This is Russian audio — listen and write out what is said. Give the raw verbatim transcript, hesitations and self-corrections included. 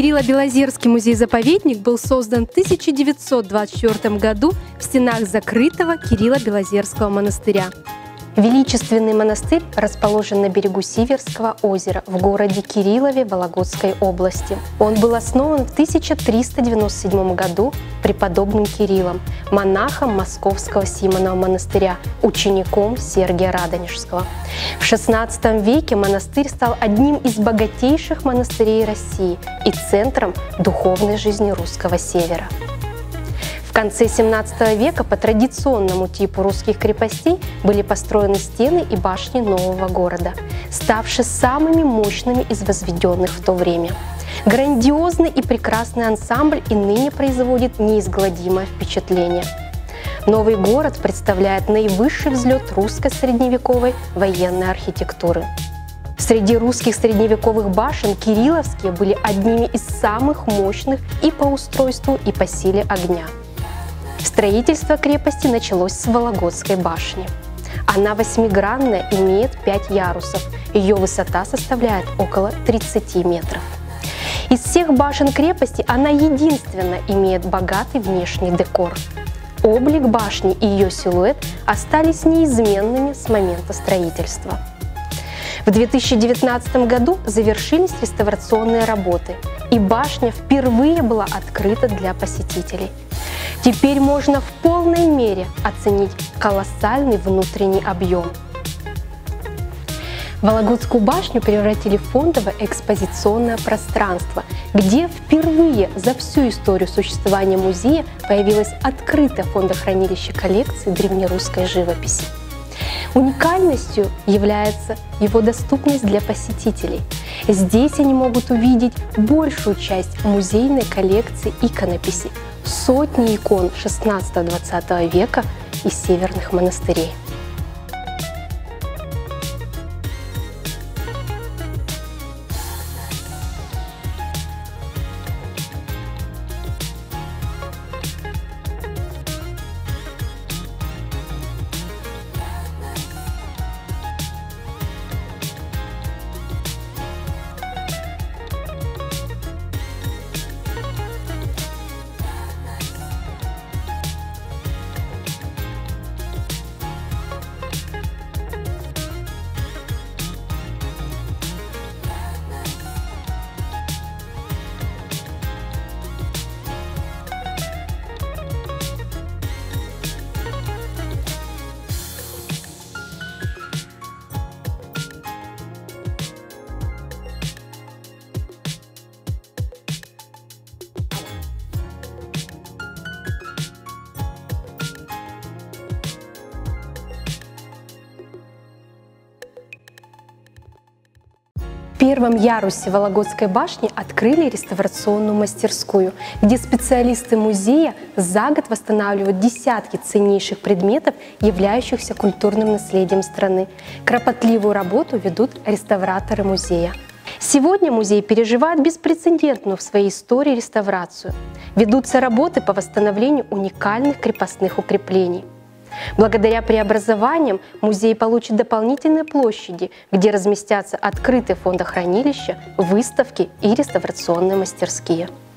Кирилло-Белозерский музей-заповедник был создан в тысяча девятьсот двадцать четвёртом году в стенах закрытого Кирилло-Белозерского монастыря. Величественный монастырь расположен на берегу Сиверского озера в городе Кириллове Вологодской области. Он был основан в тысяча триста девяносто седьмом году преподобным Кириллом, монахом Московского Симонова монастыря, учеником Сергия Радонежского. В шестнадцатом веке монастырь стал одним из богатейших монастырей России и центром духовной жизни русского севера. В конце семнадцатого века по традиционному типу русских крепостей были построены стены и башни нового города, ставшие самыми мощными из возведенных в то время. Грандиозный и прекрасный ансамбль и ныне производит неизгладимое впечатление. Новый город представляет наивысший взлет русской средневековой военной архитектуры. Среди русских средневековых башен кирилловские были одними из самых мощных и по устройству, и по силе огня. Строительство крепости началось с Вологодской башни. Она восьмигранная, имеет пять ярусов. Ее высота составляет около тридцати метров. Из всех башен крепости она единственно имеет богатый внешний декор. Облик башни и ее силуэт остались неизменными с момента строительства. В две тысячи девятнадцатом году завершились реставрационные работы, и башня впервые была открыта для посетителей. Теперь можно в полной мере оценить колоссальный внутренний объем. Вологодскую башню превратили в фондовое экспозиционное пространство, где впервые за всю историю существования музея появилось открытое фондохранилище коллекции древнерусской живописи. Уникальностью является его доступность для посетителей. Здесь они могут увидеть большую часть музейной коллекции иконописи, сотни икон шестнадцатого-двадцатого века из северных монастырей. В первом ярусе Вологодской башни открыли реставрационную мастерскую, где специалисты музея за год восстанавливают десятки ценнейших предметов, являющихся культурным наследием страны. Кропотливую работу ведут реставраторы музея. Сегодня музей переживает беспрецедентную в своей истории реставрацию. Ведутся работы по восстановлению уникальных крепостных укреплений. Благодаря преобразованиям музей получит дополнительные площади, где разместятся открытые фондохранилища, выставки и реставрационные мастерские.